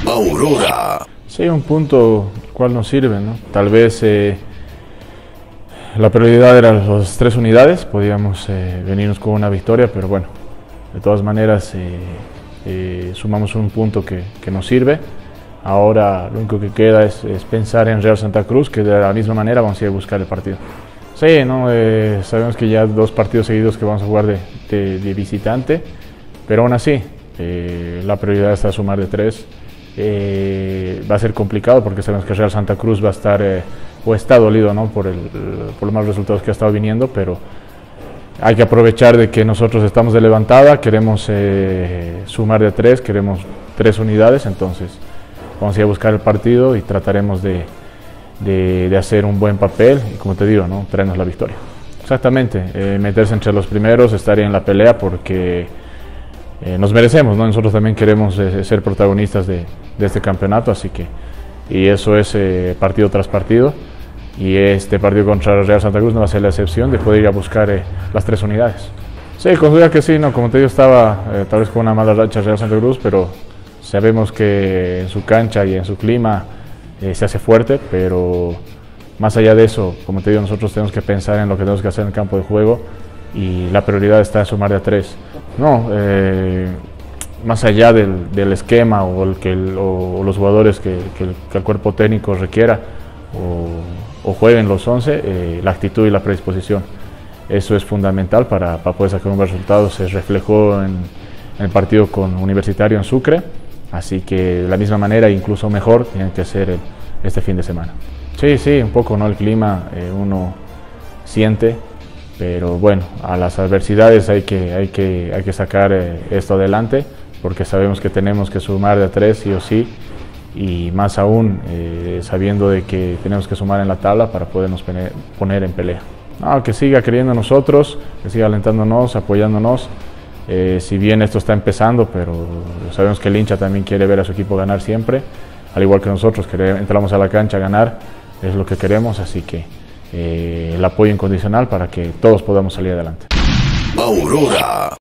Aurora. Sí, un punto cual nos sirve, ¿no? Tal vez la prioridad eran las 3 unidades, podíamos venirnos con una victoria, pero bueno, de todas maneras sumamos un punto que nos sirve. Ahora lo único que queda es pensar en Real Santa Cruz, que de la misma manera vamos a ir a buscar el partido. Sí, ¿no? Sabemos que ya 2 partidos seguidos que vamos a jugar de visitante, pero aún así la prioridad está sumar de 3. Va a ser complicado porque sabemos que Real Santa Cruz va a estar o está dolido, ¿no? por los malos resultados que ha estado viniendo, pero hay que aprovechar de que nosotros estamos de levantada, queremos sumar de 3, queremos 3 unidades, entonces vamos a ir a buscar el partido y trataremos de hacer un buen papel y, como te digo, ¿no? Traernos la victoria. Exactamente, meterse entre los primeros, estar en la pelea porque nos merecemos, ¿no? Nosotros también queremos ser protagonistas de este campeonato, así que, y eso es partido tras partido, y este partido contra Real Santa Cruz no va a ser la excepción de poder ir a buscar las 3 unidades. Sí, considero que sí, ¿no? Como te digo, estaba tal vez con una mala racha Real Santa Cruz, pero sabemos que en su cancha y en su clima se hace fuerte, pero más allá de eso, como te digo, nosotros tenemos que pensar en lo que tenemos que hacer en el campo de juego y la prioridad está en sumar de a 3. No, más allá del esquema o los jugadores que el cuerpo técnico requiera o jueguen los 11, la actitud y la predisposición. Eso es fundamental para poder sacar un buen resultado. Se reflejó en el partido con Universitario en Sucre, así que de la misma manera, incluso mejor, tienen que ser este fin de semana. Sí, un poco, ¿no? El clima uno siente, pero bueno, a las adversidades hay que sacar esto adelante, porque sabemos que tenemos que sumar de a 3 sí o sí, y más aún sabiendo de que tenemos que sumar en la tabla para podernos poner en pelea. No, que siga creyendo en nosotros, que siga alentándonos, apoyándonos. Si bien esto está empezando, pero sabemos que el hincha también quiere ver a su equipo ganar siempre, al igual que nosotros, entramos a la cancha a ganar, es lo que queremos, así que el apoyo incondicional para que todos podamos salir adelante. Aurora.